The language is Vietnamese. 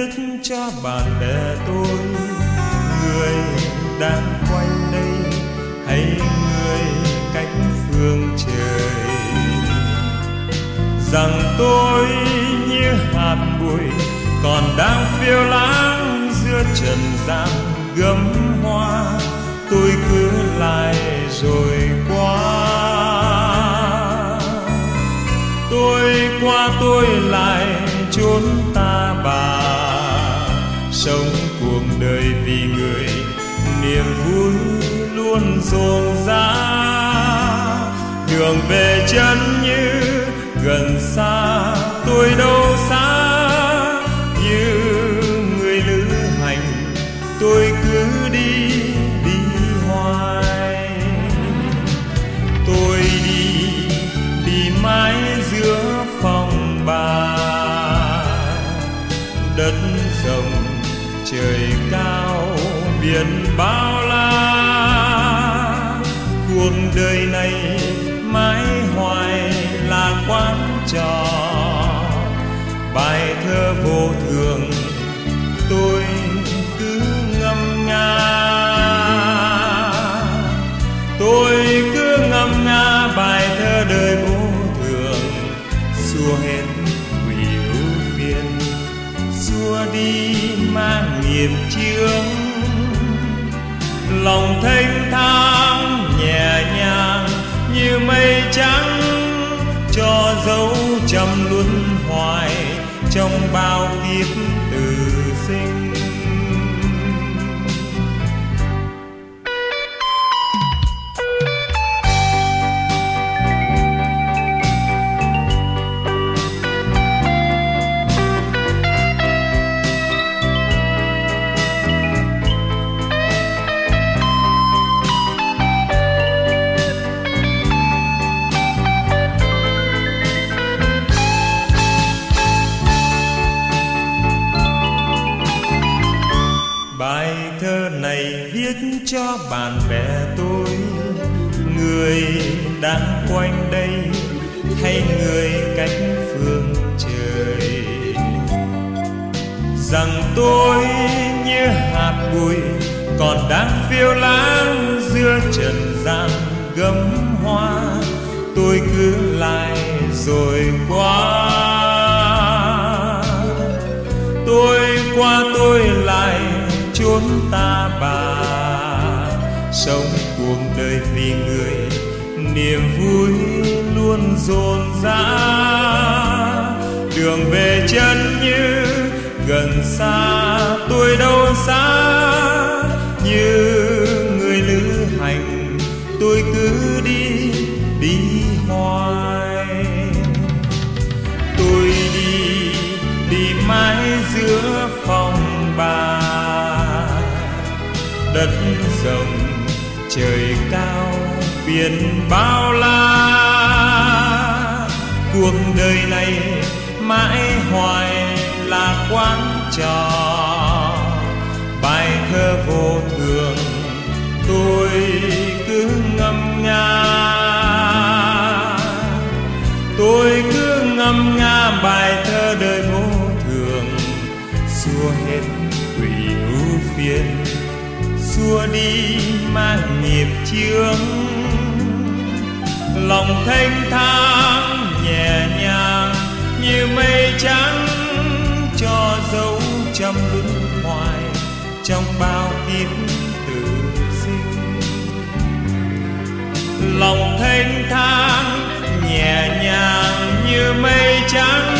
cho bạn bè tôi, người đang quanh đây hay người cách phương trời, rằng tôi như hạt bụi còn đang phiêu lãng giữa trần gian gấm hoa. Tôi cứ lại rồi qua, tôi qua tôi lại chốn ta bà, sống cuộc đời vì người, niềm vui luôn dồn dã. Đường về chân như gần xa, tôi đâu xa như người lữ hành, tôi cứ đi hoài. Tôi đi mãi giữa phòng bà, đất rộng trời cao biển bao la. Cuộc đời này mãi hoài là quán trò, bài thơ vô thường tôi cứ ngâm nga. Tôi cứ ngâm nga bài thơ đời vô thường, xua hết quỷ ưu phiền, xua đi mang nghiệp chướng. Lòng thênh thang nhẹ nhàng như mây trắng, cho dấu trầm luân hoài trong bao kiếp từ sinh. Bài thơ này viết cho bạn bè tôi, người đang quanh đây hay người cách phương trời, rằng tôi như hạt bụi còn đang phiêu lãng giữa trần gian gấm hoa. Tôi cứ lại rồi qua, tôi qua tôi lại chốn ta bà, sống cuộc đời vì người, niềm vui luôn dồn dã. Đường về chân như gần xa, tôi đâu xa như người lữ hành, tôi cứ đi hoài. Tôi đi mãi giữa phòng bà, đất rộng trời cao biển bao la. Cuộc đời này mãi hoài là quán trò, bài thơ vô thường tôi cứ ngâm nga. Tôi cứ ngâm nga bài thơ đời vô thường, xua hết quỷ ưu phiền, xua đi mang nghiệp chướng. Lòng thênh thang nhẹ nhàng như mây trắng, cho dấu trăm luân hoài trong bao kiếp tử sinh. Lòng thênh thang nhẹ nhàng như mây trắng,